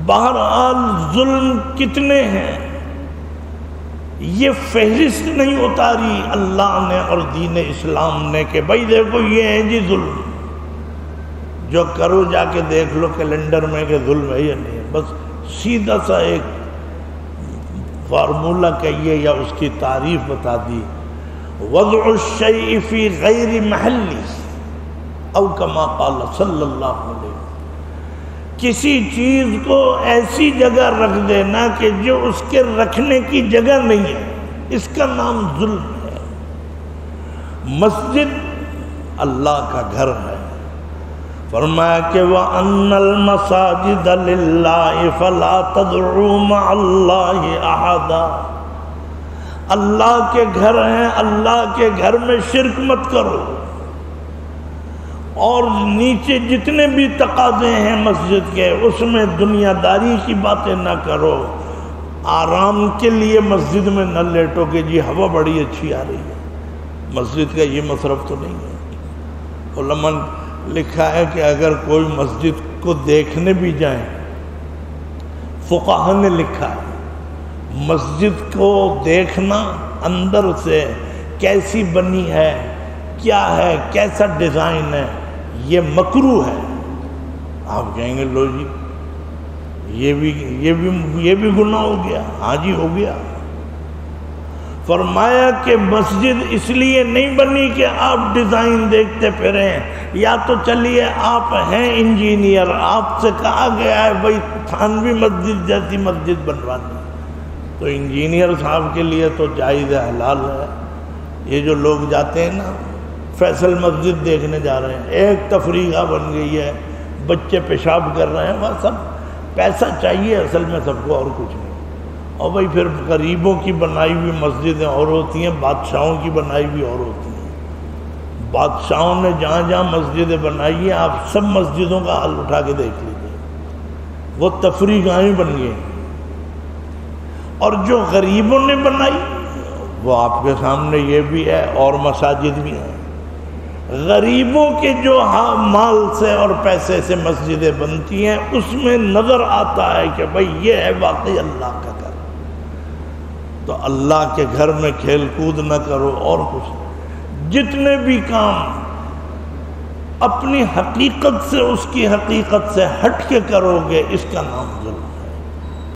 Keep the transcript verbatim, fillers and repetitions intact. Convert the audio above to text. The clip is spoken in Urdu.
بہرحال ظلم کتنے ہیں یہ فہرست نہیں اتاری اللہ نے اور دین اسلام نے کہ بھائی دیکھو یہ ہے جی ظلم، جو کرو جا کے دیکھ لو کیلنڈر میں کہ ظلم ہے یا نہیں ہے، بس سیدھا سا ایک فارمولہ کہیے یا اس کی تعریف بتا دی، وضع الشیء فی غیر محلی او کما قال صلی اللہ علیہ وسلم، کسی چیز کو ایسی جگہ رکھ دینا کہ جو اس کے رکھنے کی جگہ نہیں ہے، اس کا نام ظلم ہے۔ مسجد اللہ کا گھر ہے، فرمایا کہ وَأَنَّ الْمَسَاجِدَ لِلَّهِ فَلَا تَدْعُوا مَعَ اللَّهِ أَحَدًا، اللہ کے گھر ہیں، اللہ کے گھر میں شرک مت کرو، اور نیچے جتنے بھی تقاضے ہیں مسجد کے اس میں دنیا داری کی باتیں نہ کرو، آرام کے لیے مسجد میں نہ لیٹو کہ جی ہوا بڑی اچھی آ رہی ہے، مسجد کا یہ مصرف تو نہیں ہے۔ علماء لکھا ہے کہ اگر کوئی مسجد کو دیکھنے بھی جائیں، فقہاء نے لکھا ہے مسجد کو دیکھنا اندر سے کیسی بنی ہے، کیا ہے، کیسا ڈیزائن ہے، یہ مکروہ ہے۔ آپ کہیں گے لو جی یہ بھی یہ بھی یہ بھی گناہ ہو گیا، ہاں جی ہو گیا۔ فرمایا کہ مسجد اس لیے نہیں بنی کہ آپ ڈیزائن دیکھتے پھریں، یا تو چلیے آپ ہیں انجینئر، آپ سے کہا گیا ہے بھائی تھانوی مسجد جیسی مسجد بنوانی، تو انجینئر صاحب کے لیے تو جائز حلال ہے۔ یہ جو لوگ جاتے ہیں نا فیصل مسجد دیکھنے جا رہے ہیں، ایک تفریحہ بن گئی ہے، بچے پیشاب کر رہے ہیں، وہ سب پیسہ چاہیے اصل میں سب کو اور کچھ نہیں۔ اور بھائی پھر غریبوں کی بنائی ہوئی مسجدیں اور ہوتی ہیں، بادشاہوں کی بنائی ہوئی اور ہوتی ہیں۔ بادشاہوں نے جہاں جہاں مسجدیں بنائی ہیں آپ سب مسجدوں کا حال اٹھا کے دیکھ لیجیے، وہ تفریح گاہیں بن گئی ہیں، اور جو غریبوں نے بنائی وہ آپ کے سامنے یہ بھی ہے، اور مساجد بھی ہیں۔ غریبوں کے جو مال سے اور پیسے سے مسجدیں بنتی ہیں اس میں نظر آتا ہے کہ بھئی یہ ہے واقعی اللہ کا گھر، تو اللہ کے گھر میں کھیل کود نہ کرو اور کچھ۔ جتنے بھی کام اپنی حقیقت سے، اس کی حقیقت سے ہٹ کے کرو گے، اس کا نام ظلم۔